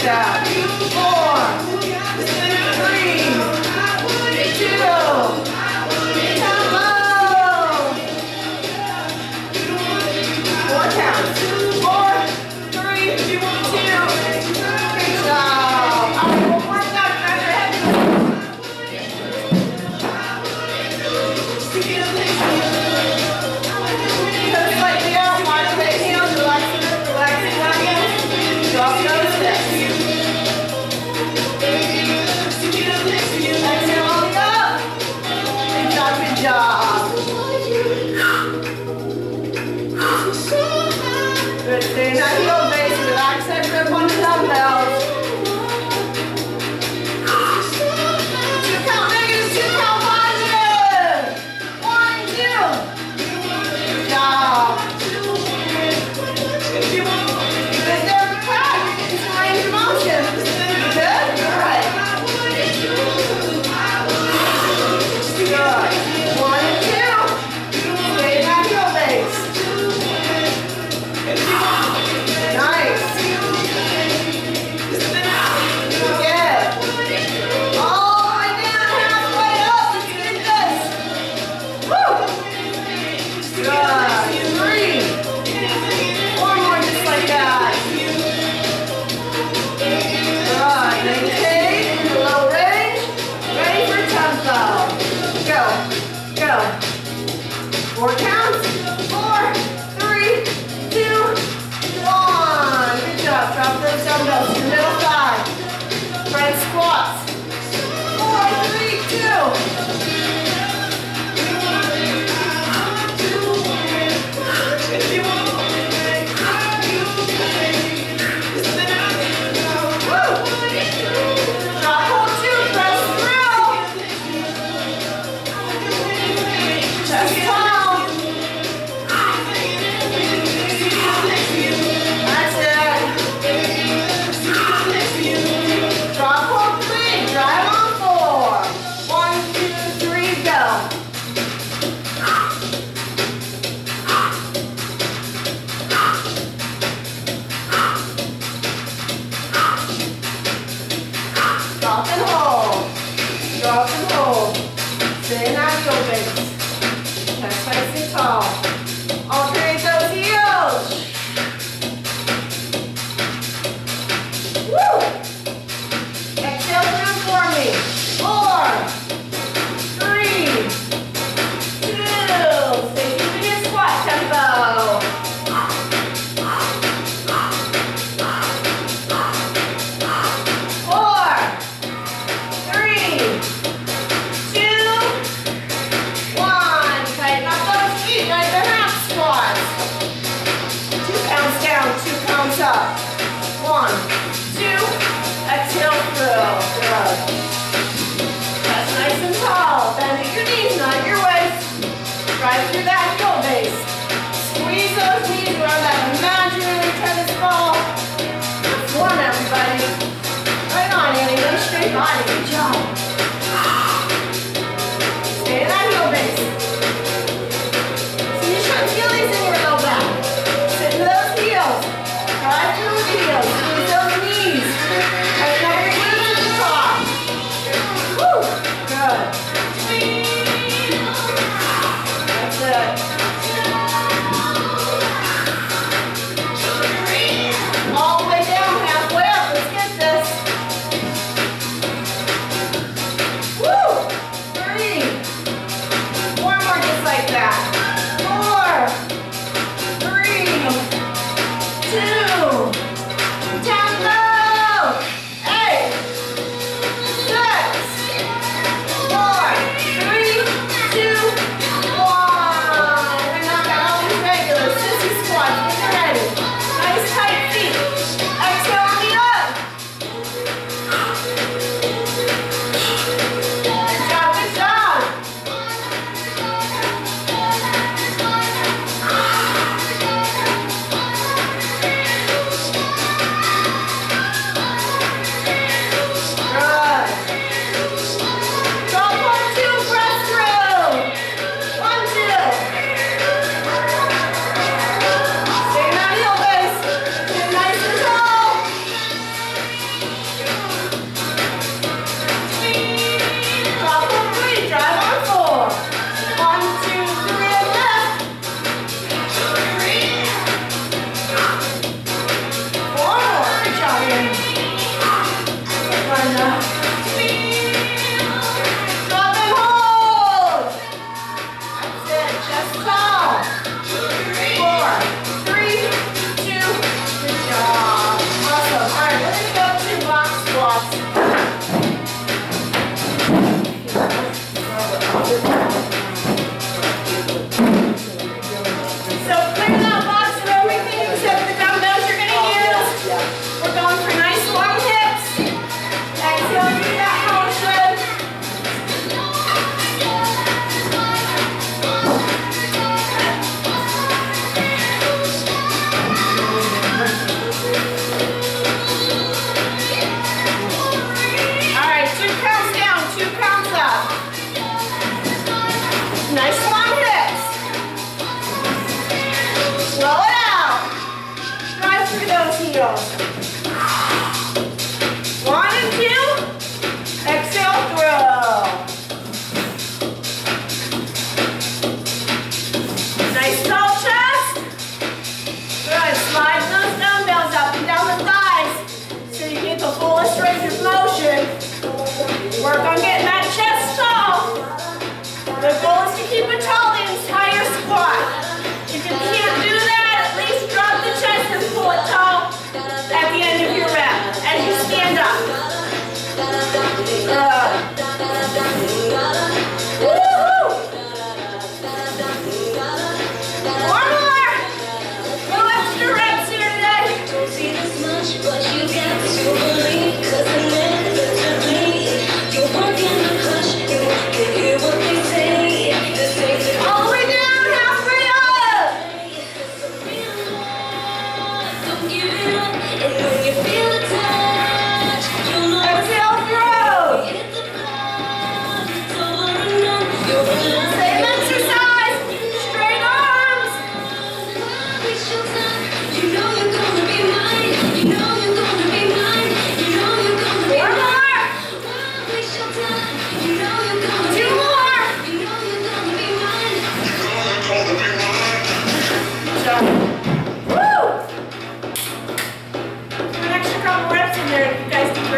that. 4, 3, 2, tempo. 4 counts. 4, 3, 2. Great job. All right, one more time. Grab your head. Just slightly out. Wide away heels. Relaxing up, relaxing down. Drop those steps. Exhale on the up. Good job, good job. Good, stay in that heel base. Relax that grip on the dumbbells. 2 count negative, 2 count positive. 1, 2. Good job. Good there, back. You're getting some range of motion. Good? All right. Good. 1 and 2. Stay in that heel base. Nice. Good. All the way down, halfway up. Let's get this. Woo. Good. 3. 1 more just like that. Good. Maintain the low range. Ready for tempo. Go. Go. 4 counts. 4, 3, 2, 1. Good job. Drop those dumbbells to the middle thigh. Front squats. 4, 3, 2. Woo. Drop, hold, 2, press through. Chest tall. That's it. Drop, hold, 3.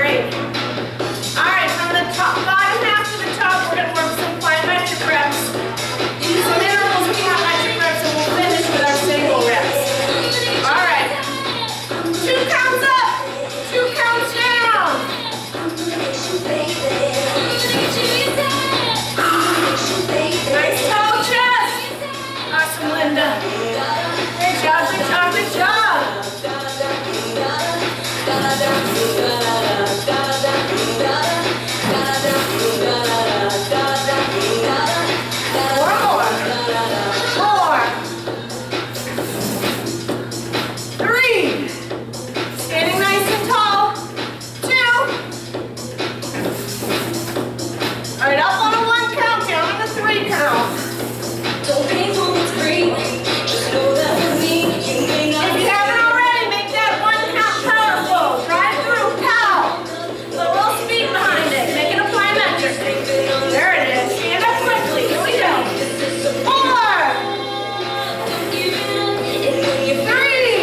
great. All right, from the top, bottom half to the top, we're going to work some plyometric reps. Some intervals of plyometric reps, and we'll finish with our single reps. All right. 2 counts up, 2 counts down. Nice tall chest. Awesome, Linda. Good job, good job, good job. More. 3. Standing nice and tall. 2. All right, up on a 1 count, down on a 3 count. Don't be fooled with free. Just know that with me, you may not. If you haven't already, make that 1 count powerful. Drive through, pow. Put a little speed behind it. Make it a plyometric. There it is. Stand up quickly. Here we go. 4. 3.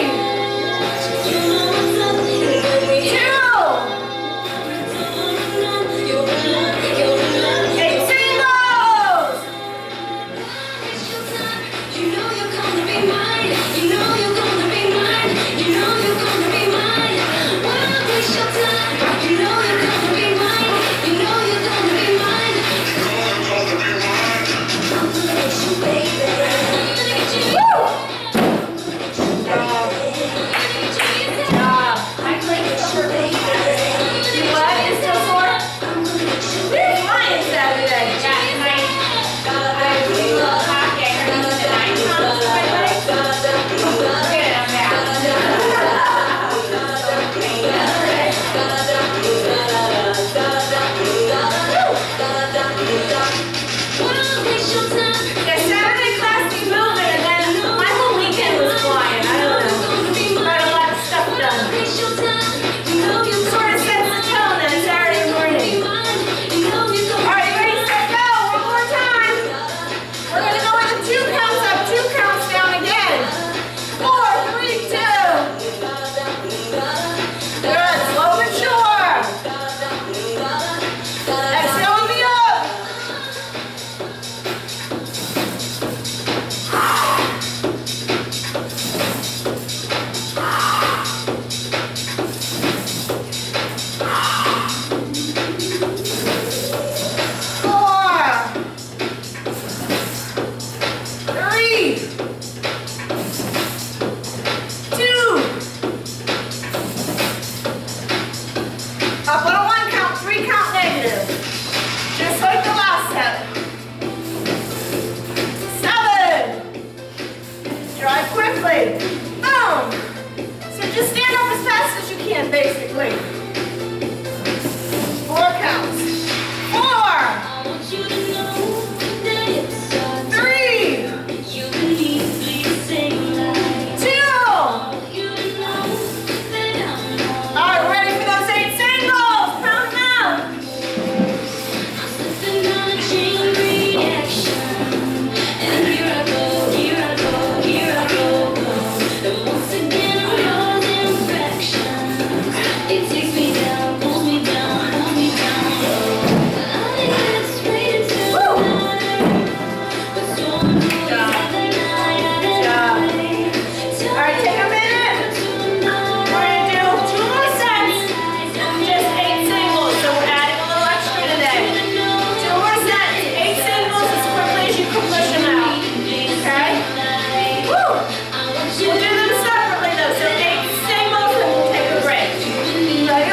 2. 8 singles. You know you're gonna be mine. You know you're gonna be mine. You know you're gonna be mine. Why waste your time? You know you're gonna be mine. You know you're gonna be mine. I'm gonna get you, baby. I'm gonna get you. Woo! What is so sore? We're flying Saturday. Yeah, tonight. I do a pocket. I need to 9 pounds to my legs. Good, I'm back. Yeah, Saturday class be moving, and then my whole weekend was flying. I don't know. Got a lot of stuff done. Sort of sets the tone on Saturday morning. All right, ready, set, go. One more time. We're going to go into 2 counts up, 2 counts down again. 4, 3, 2. Good, slow but sure. Exhale on the up. 4. 3. 2. Up on a 1 count, 3 count negative. Just like the last set. 7. Drive quickly. Boom. So just stand up as fast as you can, basically. 4 counts. 4. 3. 2. All right, ready for those 8 singles. Pound them out. It takes me down, pulls me down, pulls me down. Ready?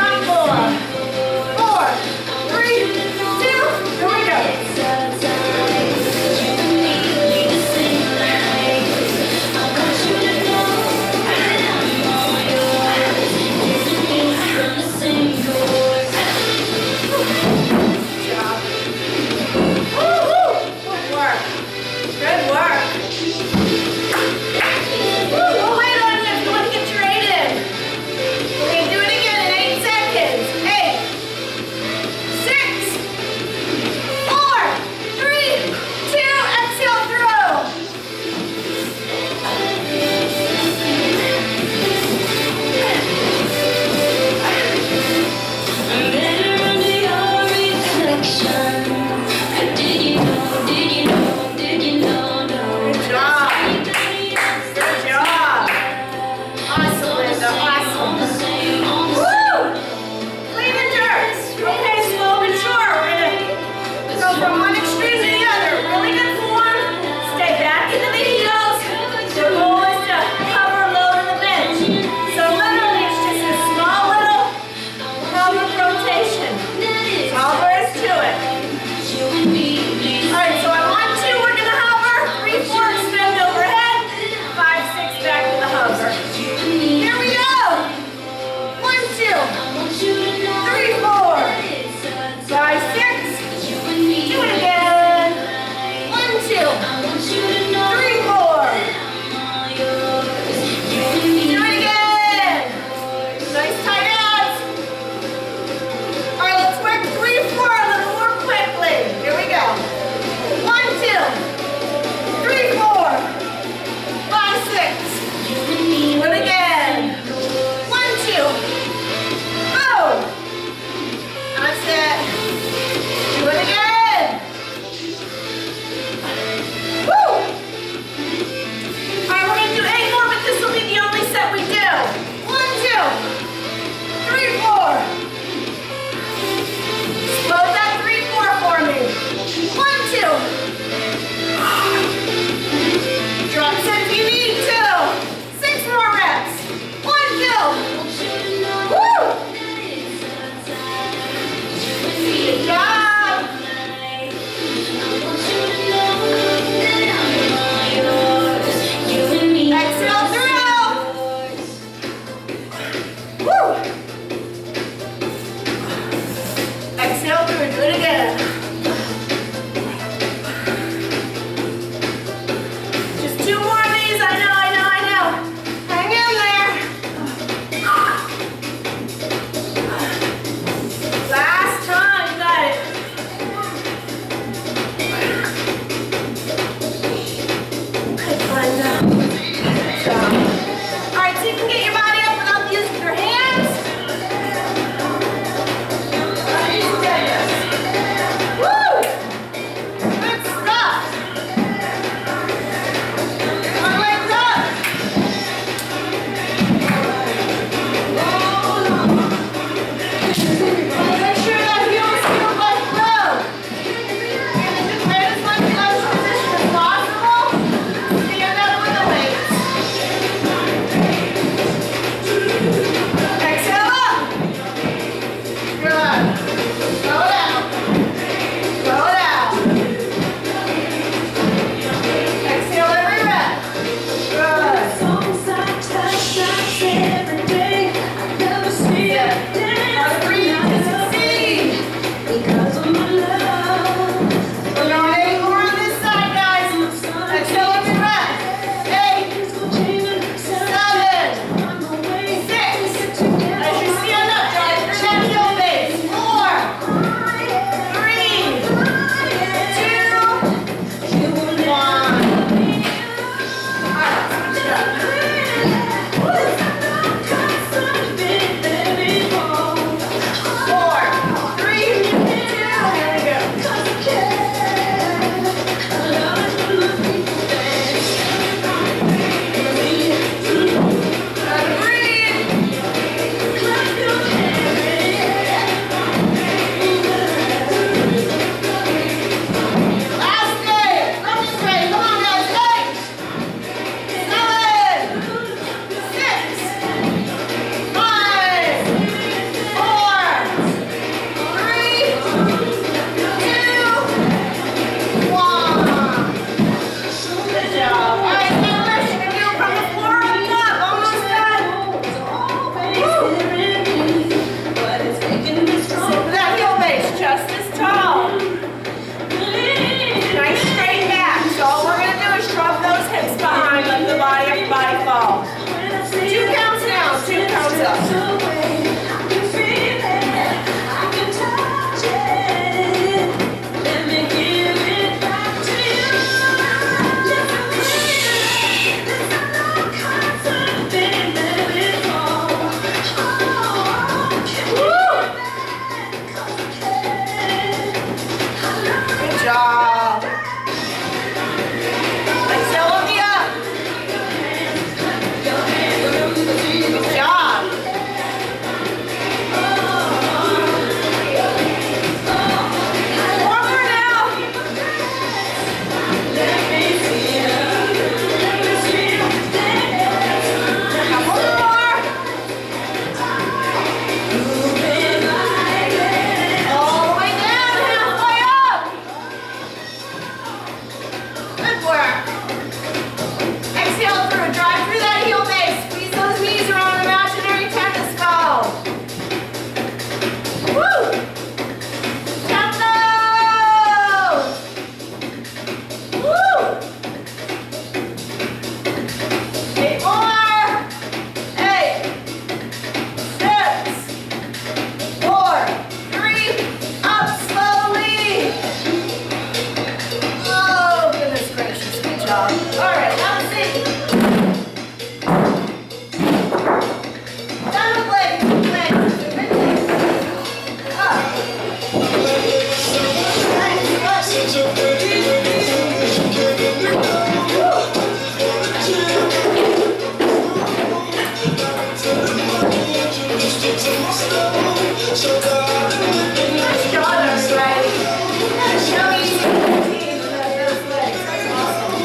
Nice job, everybody. Show me routine with those legs. That's awesome.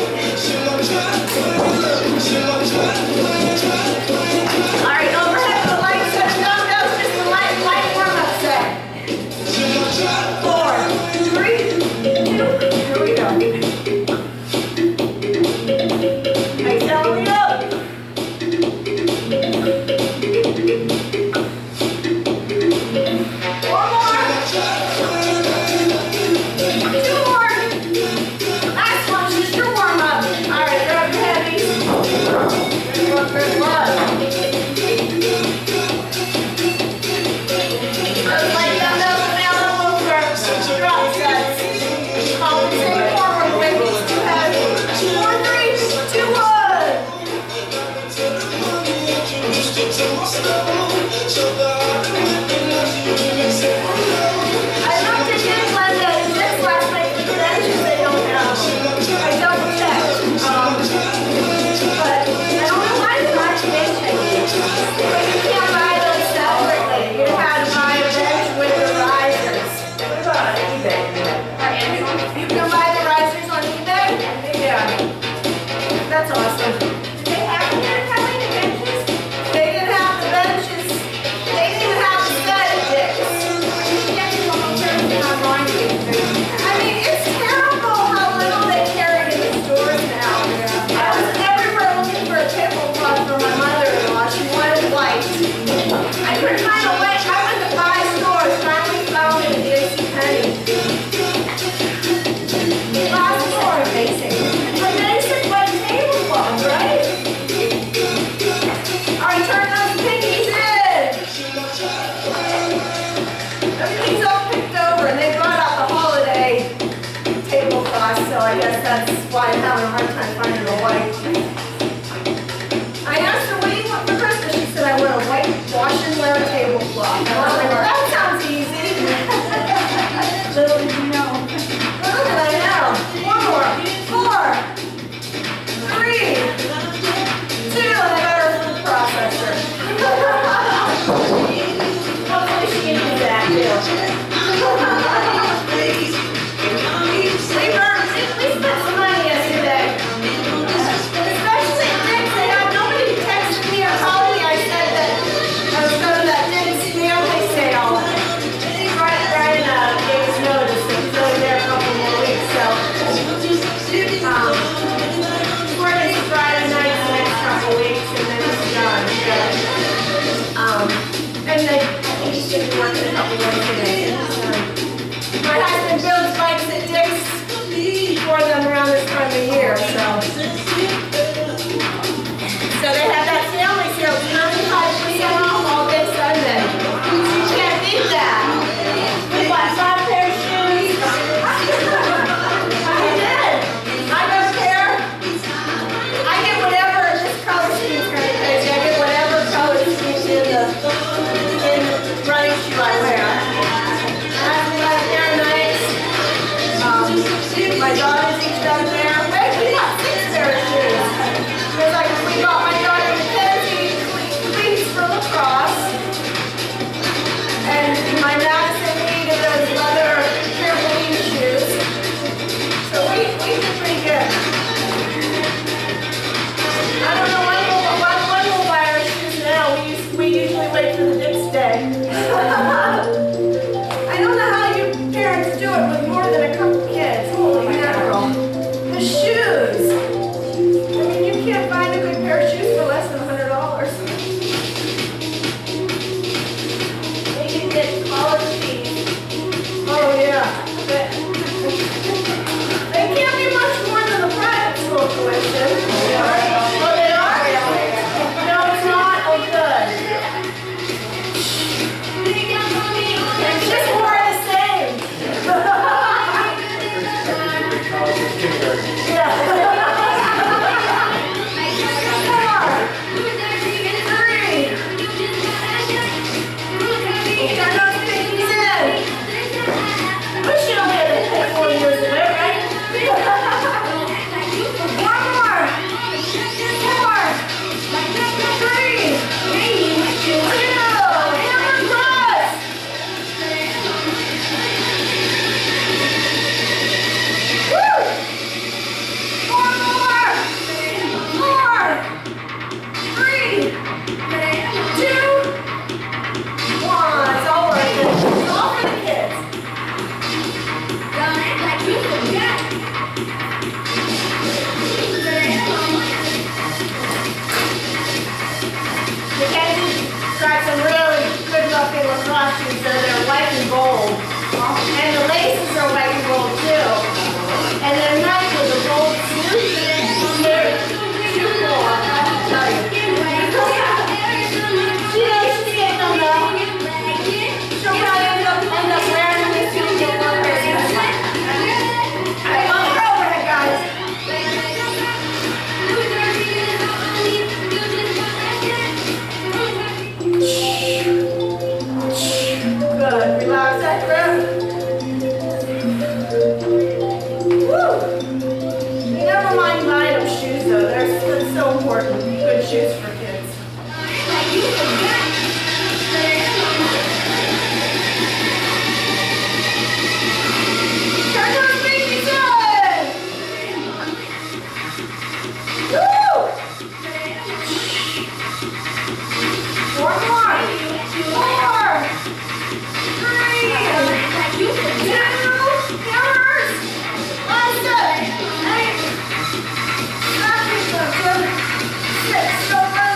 All right, overhead with the light set of dumbbells, just a light warm-up set. 4, 3, 2, here we go. Exhale, we go. One more. 2 more. Last one, just your warm-up. All right, grab your heavies. Good luck. Those light dumbbells available for drop sets. Compensate forward with these 2 heavy. 4, 3, 2, 1. I looked at this Glenda and this last night for the benches they don't have. I double checked. But I don't know why they're not changing. But you can't buy those separately. You have to buy a bench with the risers. What about eBay? You can buy the risers on eBay? Yeah. That's awesome. Did they have here, Kelly, the benches? They didn't have the benches. They didn't even have the set of dicks. I mean, it's terrible how little they carry in the stores now. I was everywhere looking for a tablecloth for my mother-in-law. She wanted white. I couldn't find a white. I went to 5 stores, finally found it at JCPenney. Last store. A basic white tablecloth, right? All right, turn those pinkies in. Everything's all picked over, and they brought out the holiday tablecloth, so I guess that's why I'm having a hard time finding a white. I asked her, what do you want for Christmas? She said, I want a white wash and wear tablecloth. And I was like, well, that sounds easy. Little did you know. Little did I know. 1 more. 4, 3, 2, and I got her food processor. Hopefully she can do that too. We spent some money yesterday. Especially at Dick's. Nobody texted me or called me. I said that I was going to that Dick's family sale. Right in a day's notice. It was only there a couple more weeks. So, Friday night the next couple weeks, and then it's done. And then I think he's going to be working a couple days today. My husband builds bikes at Dick's for them around this time of year, so they have that family sale, 95% off all day Sunday. You can't beat that. We bought 5 pair of shoes. I did. I don't care. I get whatever, this color scheme's kind of crazy. I get whatever color scheme's in the running shoe I wear. I got a pair of Nikes. My daughters each got a pair. Wait, we got 6 pair of shoes. Because we got my daughter Mackenzie cleats for lacrosse. And my Madison needed those leather trampoline shoes. So we did pretty good. I don't know when we'll buy our shoes now. We usually wait for the next day. so they're white and gold. And the laces are white and gold too. And they're nice with the gold suit. They're too cool, I have to tell you. She knows she's getting them though. She'll probably end up wearing this suit for Christmas. Alright, on the overhead, guys. Good. Relax that grip. Woo! You never mind buying them shoes though. That's so important. Good shoes for kids. Turn those babies on! Woo! One more. 4, 3, 2, hammers. Last up. 8, 9, 10, 6, 7,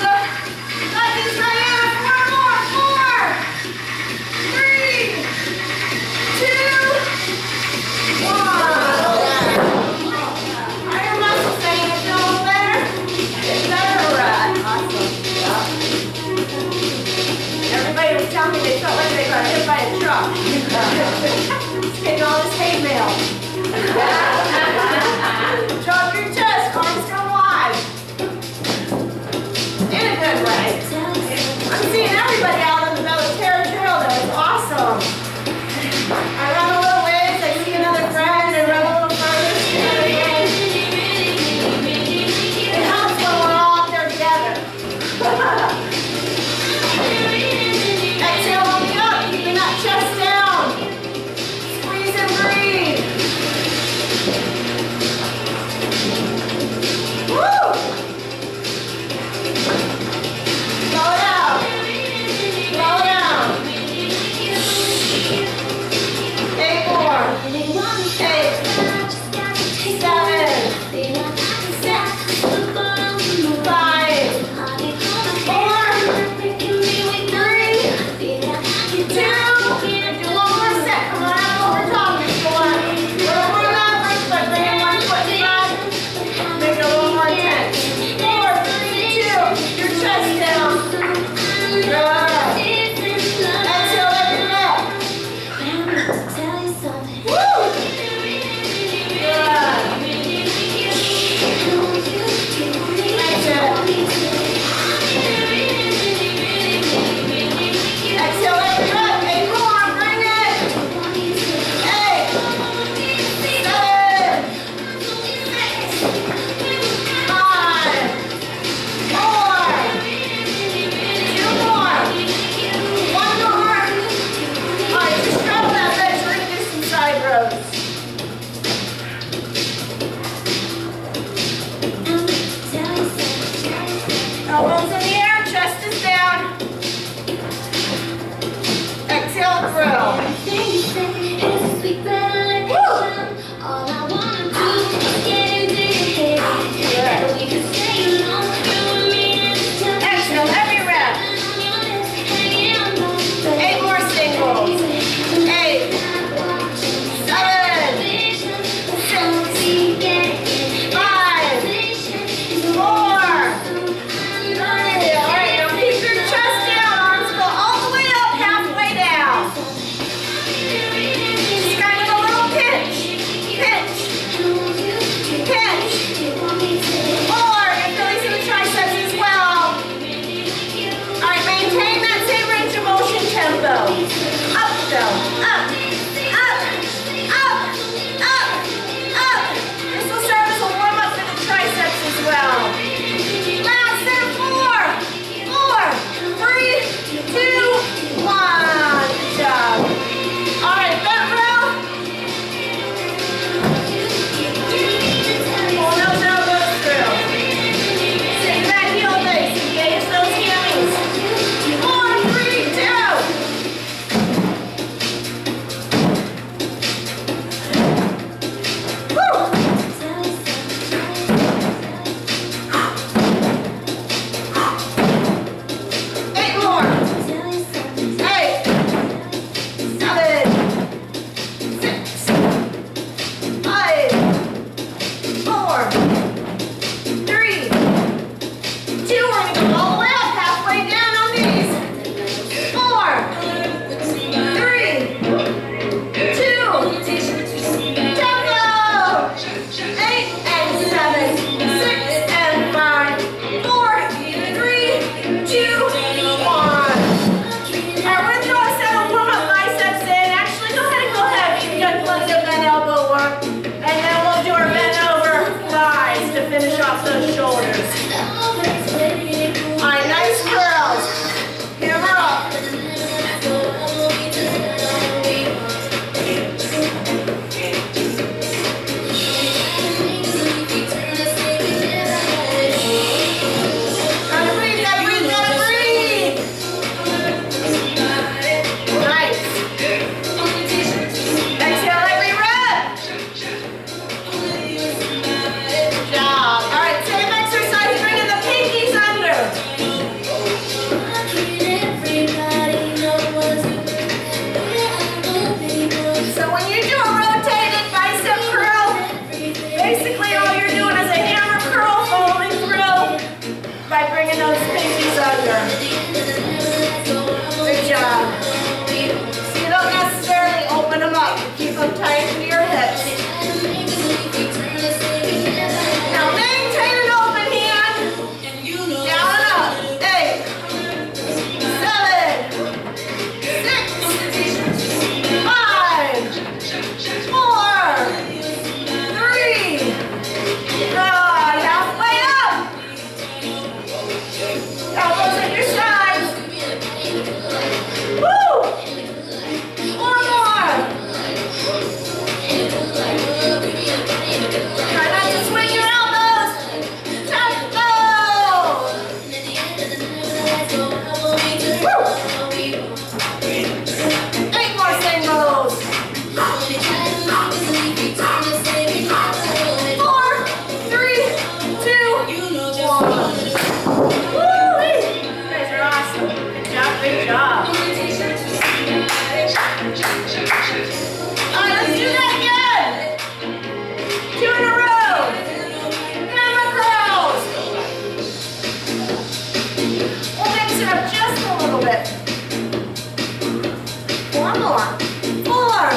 One more. 4,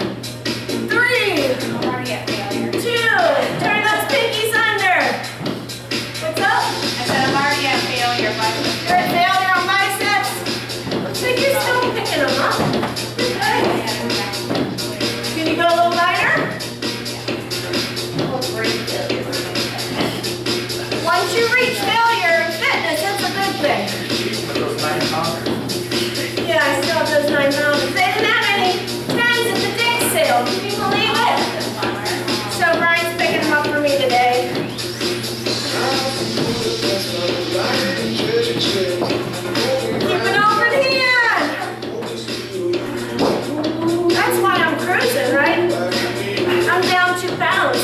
3, I'm already at failure. 2. Turn those pinkies under. What's up? I said I'm already at failure, but You're at failure on biceps. Looks like you're still picking them up. Okay. Can you go a little lighter? Once you reach failure in fitness, that's a good thing. Yeah, I still have those 9 pounders. They didn't have any 10s at the dig sale. Can you believe it? So Brian's picking them up for me today. Keep an open hand. That's why I'm cruising, right? I'm down 2 pounds.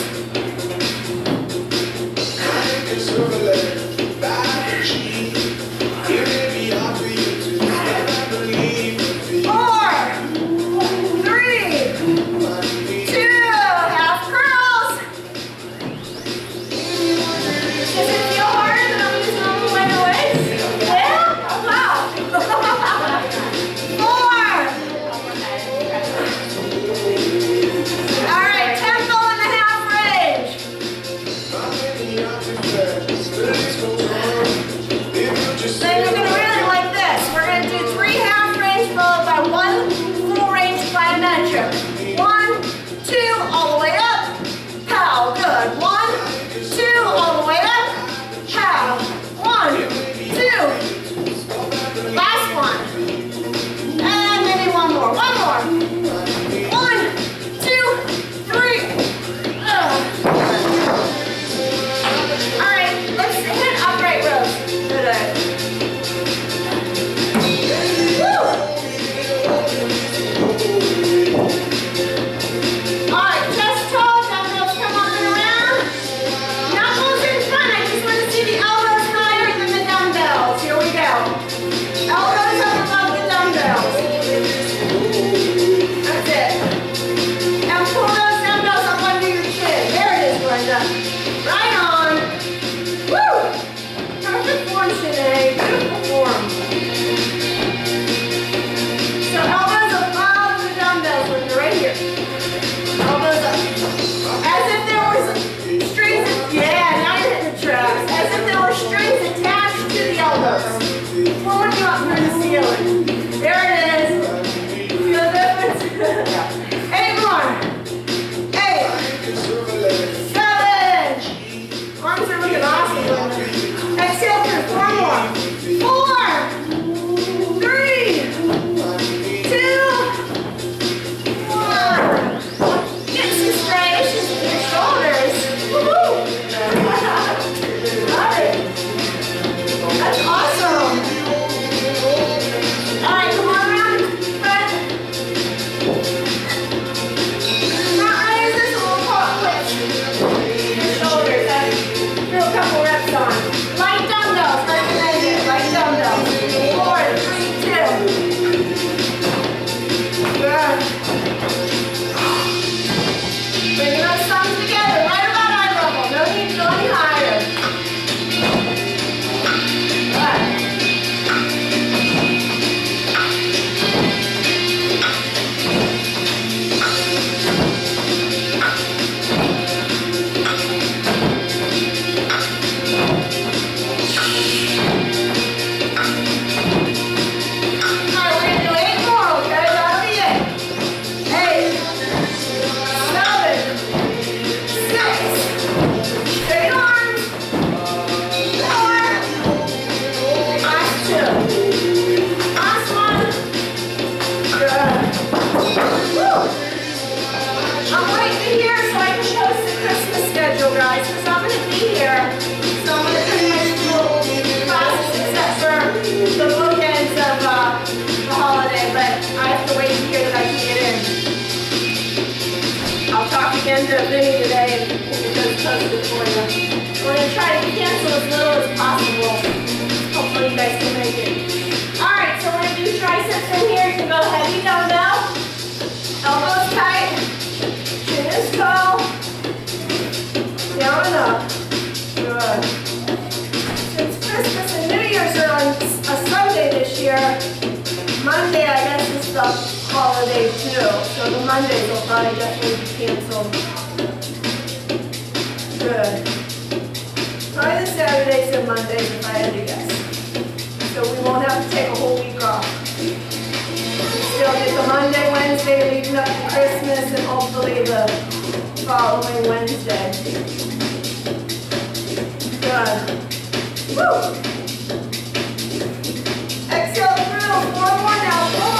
4, 3, 2, half curls. Does it feel harder than I'm using all the way away? Yeah? Oh, wow. 4. All right, tempo in the half range. Then you're going to really like this. We're going to do 3 half range followed by 1 full range plyometric. 1, 2, all the way up. Pow. Good. 1, 2, all the way up. Pow. 1, 2. Last one. And maybe one more. One more. 1, 2, 3. All right, let's hit upright rows today. Woo! All right, chest tall, dumbbells come up and around. Knuckles in front. I just want to see the elbows higher than the dumbbells. Here we go. Elbows up above the dumbbells. That's it. Now pull those dumbbells up under your chin. There it is, Brenda. Right on. Woo! Perfect form, Sinead. Beautiful form. So elbows above the dumbbells when you're right here. Elbows up. As if there was strings, yeah, now you're hitting the tracks. As if there were strings attached to the elbows. Pulling you up through the ceiling. There it is. Feel the difference? 8 more. 8, 7. Arms are looking awesome. Exhale through 4 more. 4, 3, 2, 1. Get some striations in your shoulders. Woohoo! Love it. That's awesome. All right, come on around. Front. Front raises, and we'll call it quick. Your shoulders. Do a couple reps on. Light dumbbells. Recommended. Light dumbbells. 4, 3, 2. Good. Bringing those thumbs together, right about eye level. No need to go any higher. Good. All right, we're going to do 8 more, okay? That'll be it. 8, 7, 6. Straight arms. 4. Last 2. Last one. Good. Woo. I'm waiting here so I can post the Christmas schedule, guys, because I'm going to be here. So I'm going to pretty much do classes except for the bookends of the holiday, but I have to wait to hear that I can get in. I'll talk again to Vinny today and we'll get those posted for you. We're going to try to cancel as little as possible. Hopefully you guys can make it. Alright, so we're going to do triceps in here. You can go heavy dumbbell. Elbows tight. Chin is tall. Down and up. Good. Since Christmas and New Year's are on a Sunday this year, Monday I guess is the holiday too, so the Mondays will probably definitely be canceled. Good. Probably the Saturdays and Mondays if I had to guess. So we won't have to take a whole week off. Still get the Monday, Wednesday leading up to Christmas and hopefully the following Wednesday. Good. Woo! Exhale through. 4 more now.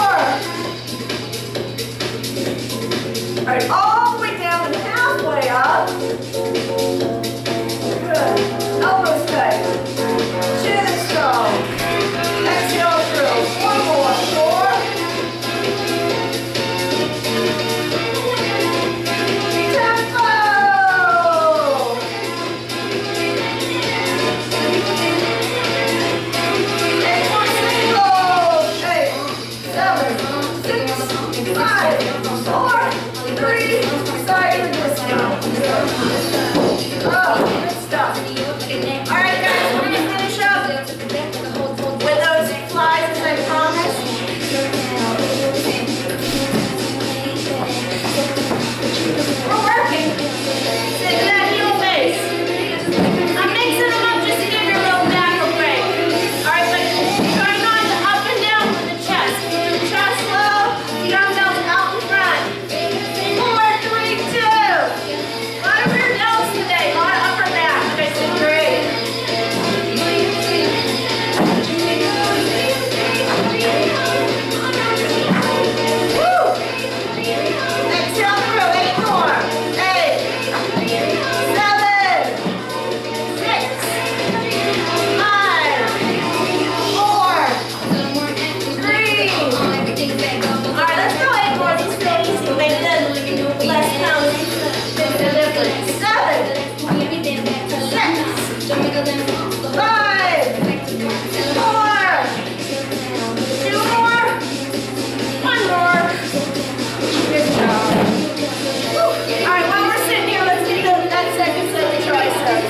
4. All right, all the way down and halfway up. Good. Elbows tight. Chin is strong. Exhale through. 1 more. 4. Tempo. 8 more singles. 8, 7, 6, 5, 4, 3. Side of this now. Oh, good stuff. All right, guys, we're gonna finish up with those flies as I promised. We're working. Sit to that heel base. I'm mixing them up just to give your low back a break. All right, but try not to up and down with the chest. Keep your chest low, the dumbbells out in front. 4, 3, 2. A lot of weird L's today, a lot of upper back. You guys did great. Woo! Exhale through. 8 more. 8, 7, 6, 5, 4, 3. All right, let's go 8 more. These feel easy. Maybe then less pounds. 7, 6, 5, 4, 2 more, 1 more. Good job. Woo. All right, while we're sitting here, let's get that second set of triceps.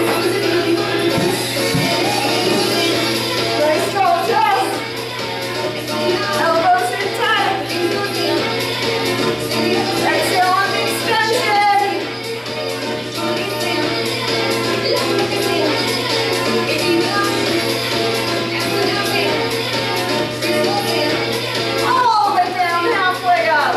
Nice strong chest. Elbows in tight. Exhale on the extension. All the way down, halfway up.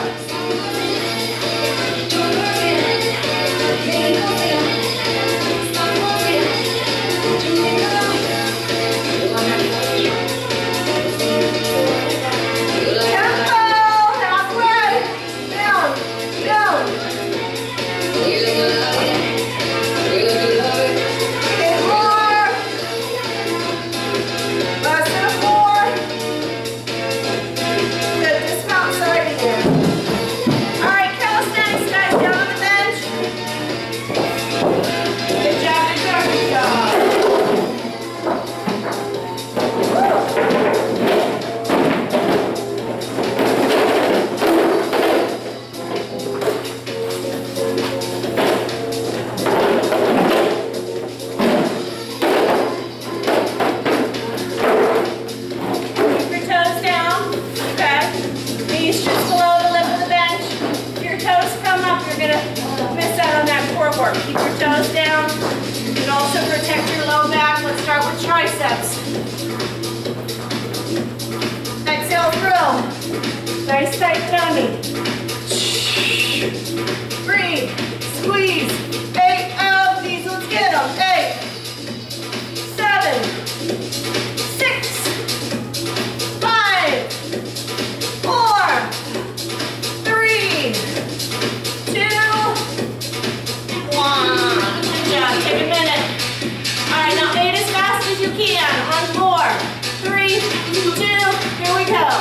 Tempo, halfway. Down, down. 8 more. Less than 4. Good, dismount side again. All right, calisthenics guys, down on the bench. Good job, good job, good job. Keep your toes down, okay? Knees just below the lip of the bench. If your toes come up, you're gonna miss out on that core work. Keep your toes down. You can also protect your low back. Let's start with triceps. Exhale through. Nice tight tummy. Breathe. Squeeze. 8 of these. Let's get them. 8, 7, 6, 5, 4, 3, 2, 1. Good job. Take a minute. All right, now 8 as fast as you can. On 4, 3, 2. Here we go.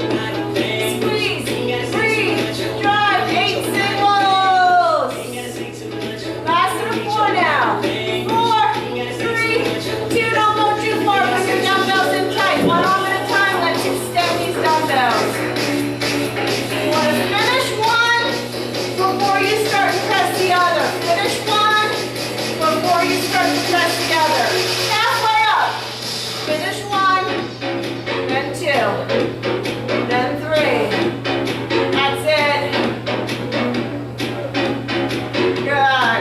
Squeeze, breathe, drive, 8 singles. Last of 4 now. 4, 3, 2, don't go too far. Put your dumbbells in tight. One arm at a time. Let's extend these dumbbells. You want to finish one before you start to press the other. Finish one before you start to press the other. Halfway up. Finish one, then 2, then 3. That's it. Good.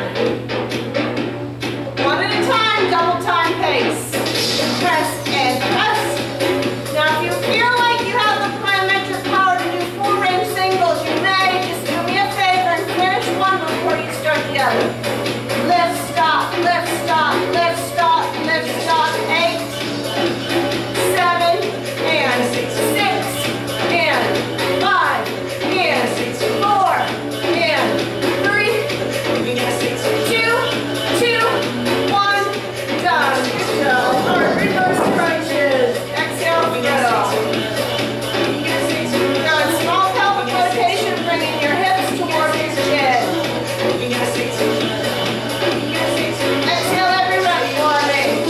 One at a time, double time pace. Press and press. Now if you feel like you have the plyometric power to do full range singles, you may just do me a favor and finish one before you start the other. Lift, stop, lift, stop, lift, stop, lift, stop. 8, 7, and 6, and 5, and 4, and 3, 2, 2, 1, done. Good job. All right, reverse crunches. Exhale, middle. Good. Small pelvic rotation, bringing your hips towards your chin. Exhale, everybody. 1, 8.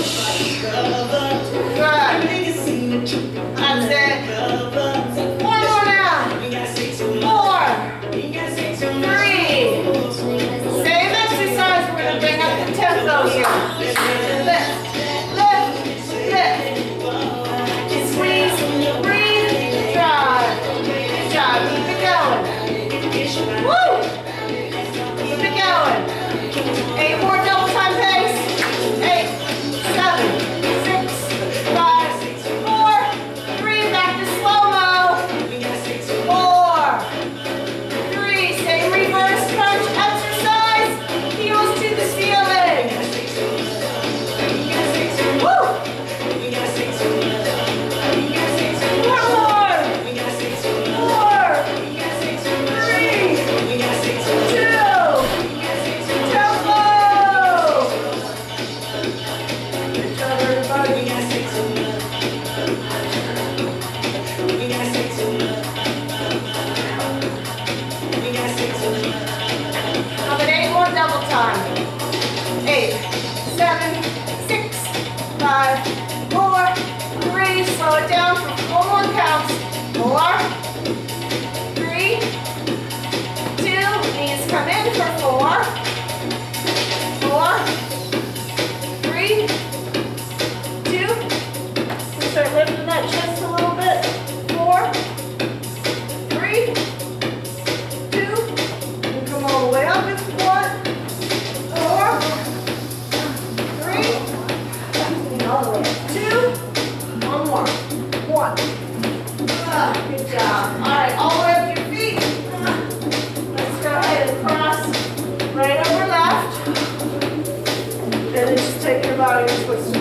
Good. That's it. 1 more now. 4, 3. Same exercise. We're going to bring up the tempo here. Lift, lift, lift. Squeeze, breathe, drive. Good job. Keep it going. Woo! Keep it going. 8 more double time pace. 8, 7, 6, 5, 4, 3. Back to slow-mo. 4, 3. Same reverse crunch exercise. Heels to the ceiling. Woo! 1 more. 4, 3, 2. Tempo. Good job, everybody. How about 8 more double time? 8, 7, 6, 5, 4, 3. Slow it down for 4 more counts. 4, 3, 2. Knees come in for 4, 4, 3, 2. Start lifting that chest a little bit. 4, 3, 2. And come all the way up if you want. 4, 3, all the way up. 2. 1 more. 1. Good job. All right, all the way up your feet. Let's go ahead and cross right over left. Then just take your body and twist